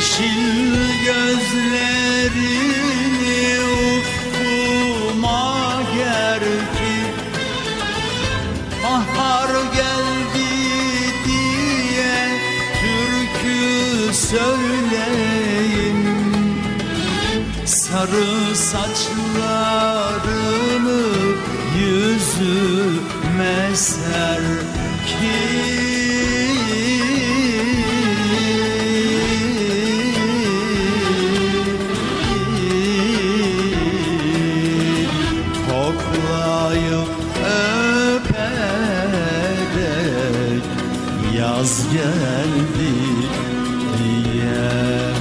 Yeşil gözlerini ufkuma gerdi, bahar geldi diye türkü söyleyin. Sarı saçlarımı yüzüme ser ki koklayıp öperek yaz geldi diye.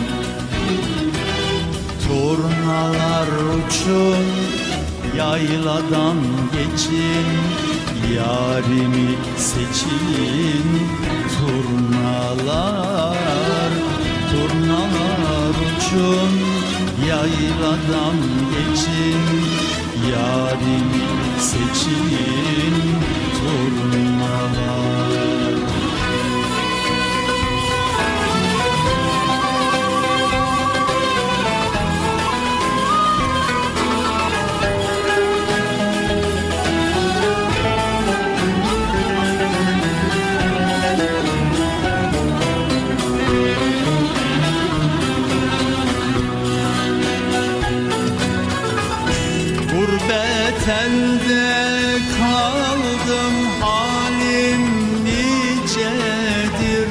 Turnalar uçun, yayladan geçin, yarimi seçin. Turnalar, turnalar uçun, yayladan geçin, yarimi seçin. Turnalar. Gurbet elde kaldım, halim nicedir.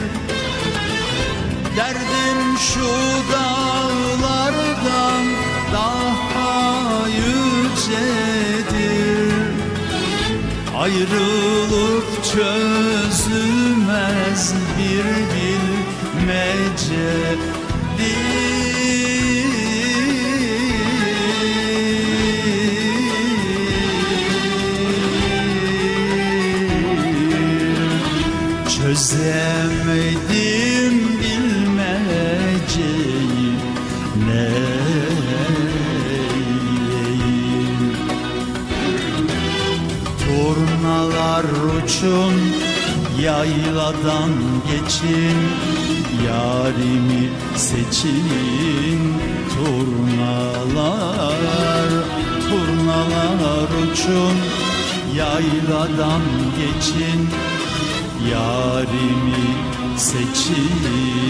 Derdim şu dağlardan daha yücedir. Ayrılık çözülmez bir bilmecedir. Çözemedim bilmeceyi, neyim? Turnalar uçun, yayladan geçin, yarimi seçin. Turnalar, turnalar uçun, yayladan geçin, yarimi seçin.